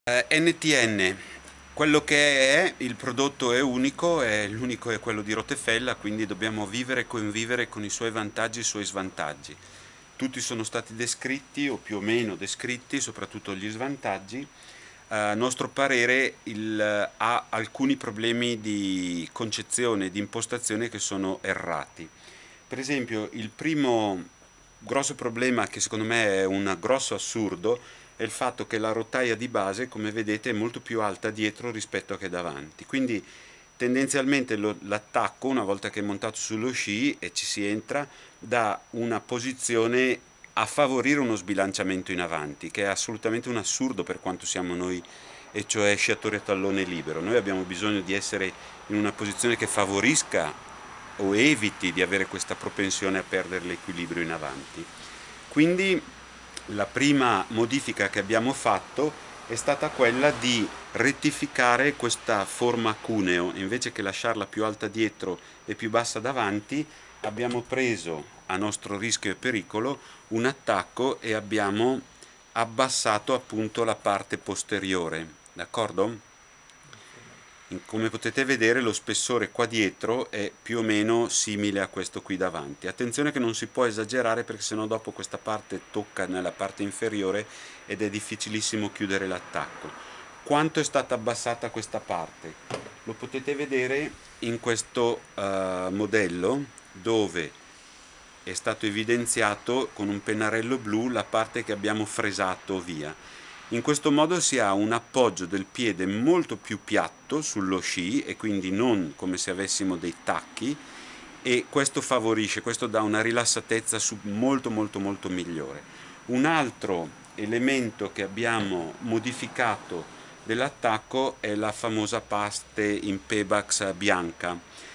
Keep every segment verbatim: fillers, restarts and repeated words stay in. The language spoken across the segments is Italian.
Eh, N T N, quello che è, il prodotto è unico, è, l'unico è quello di Rotefella, quindi dobbiamo vivere e convivere con i suoi vantaggi e i suoi svantaggi. Tutti sono stati descritti, o più o meno descritti, soprattutto gli svantaggi. A nostro parere il, ha alcuni problemi di concezione, di impostazione che sono errati. Per esempio, il primo grosso problema, che secondo me è un grosso assurdo, è il fatto che la rotaia di base, come vedete, è molto più alta dietro rispetto a che davanti. Quindi tendenzialmente lo- l'attacco, una volta che è montato sullo sci e ci si entra, dà una posizione a favorire uno sbilanciamento in avanti, che è assolutamente un assurdo per quanto siamo noi, e cioè sciatori a tallone libero. Noi abbiamo bisogno di essere in una posizione che favorisca o eviti di avere questa propensione a perdere l'equilibrio in avanti. Quindi la prima modifica che abbiamo fatto è stata quella di rettificare questa forma cuneo. Invece che lasciarla più alta dietro e più bassa davanti, abbiamo preso, a nostro rischio e pericolo, un attacco e abbiamo abbassato appunto la parte posteriore, d'accordo? Come potete vedere, lo spessore qua dietro è più o meno simile a questo qui davanti. Attenzione che non si può esagerare, perché sennò dopo questa parte tocca nella parte inferiore ed è difficilissimo chiudere l'attacco. Quanto è stata abbassata questa parte? Lo potete vedere in questo uh, modello, dove è stato evidenziato con un pennarello blu la parte che abbiamo fresato via. In questo modo si ha un appoggio del piede molto più piatto sullo sci, e quindi non come se avessimo dei tacchi, e questo favorisce, questo dà una rilassatezza molto molto molto migliore. Un altro elemento che abbiamo modificato dell'attacco è la famosa paste in Pebax bianca.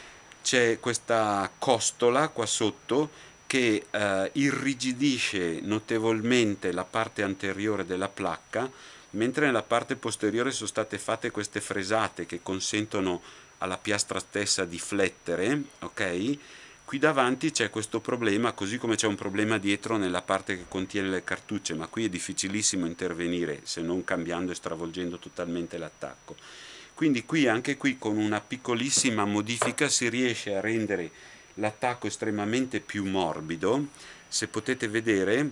C'è questa costola qua sotto che eh, irrigidisce notevolmente la parte anteriore della placca, mentre nella parte posteriore sono state fatte queste fresate che consentono alla piastra stessa di flettere, ok? Qui davanti c'è questo problema, così come c'è un problema dietro nella parte che contiene le cartucce, ma qui è difficilissimo intervenire se non cambiando e stravolgendo totalmente l'attacco. Quindi qui, anche qui, con una piccolissima modifica si riesce a rendere l'attacco estremamente più morbido. Se potete vedere,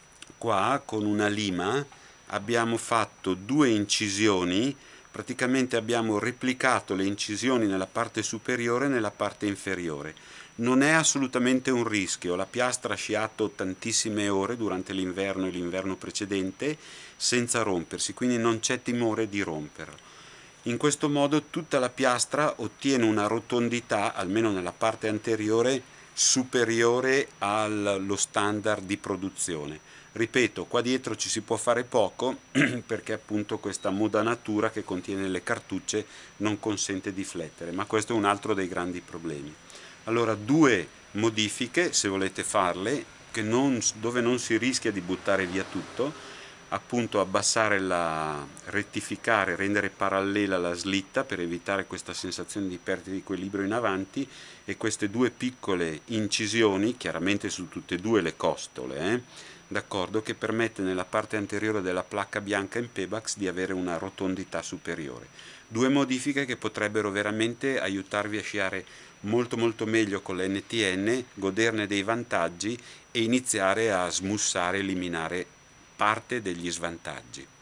qua con una lima abbiamo fatto due incisioni, praticamente abbiamo replicato le incisioni nella parte superiore e nella parte inferiore. Non è assolutamente un rischio, la piastra ha sciato tantissime ore durante l'inverno e l'inverno precedente senza rompersi, quindi non c'è timore di romperlo. In questo modo tutta la piastra ottiene una rotondità, almeno nella parte anteriore, superiore allo standard di produzione. Ripeto, qua dietro ci si può fare poco perché appunto questa modanatura che contiene le cartucce non consente di flettere, ma questo è un altro dei grandi problemi. Allora, due modifiche, se volete farle, che non, dove non si rischia di buttare via tutto: appunto abbassare la, rettificare, rendere parallela la slitta per evitare questa sensazione di perdita di equilibrio in avanti, e queste due piccole incisioni, chiaramente su tutte e due le costole, eh, d'accordo, che permette nella parte anteriore della placca bianca in Pebax di avere una rotondità superiore. Due modifiche che potrebbero veramente aiutarvi a sciare molto molto meglio con l'N T N, goderne dei vantaggi e iniziare a smussare, eliminare parte degli svantaggi.